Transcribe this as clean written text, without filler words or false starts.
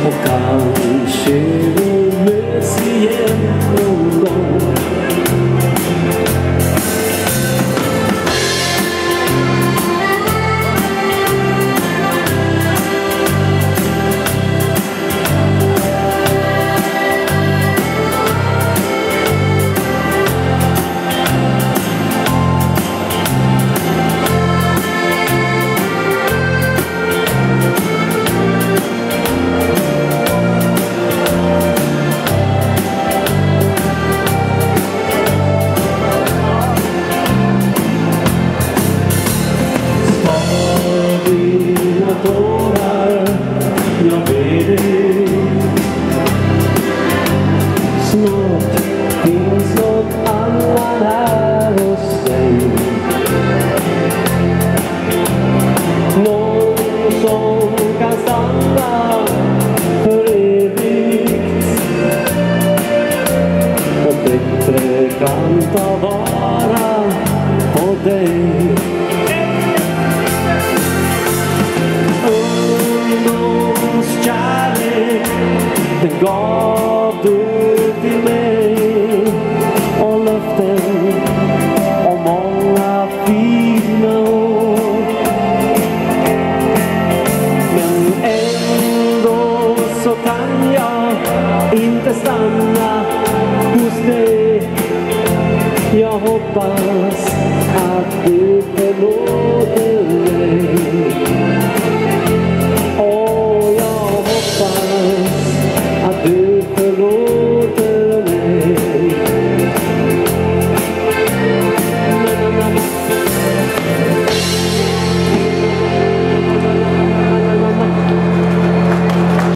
Och kanske vi möts igen någon gång. Jag ber dig, snart finns något annat här hos dig. Någon som kan stanna för evigt och bättre kan ta vara på dig. Kärlek, den gav du till mig, och löften och många fina ord. Men ändå så kan jag inte stanna hos dig. Jag hoppas att du förlåter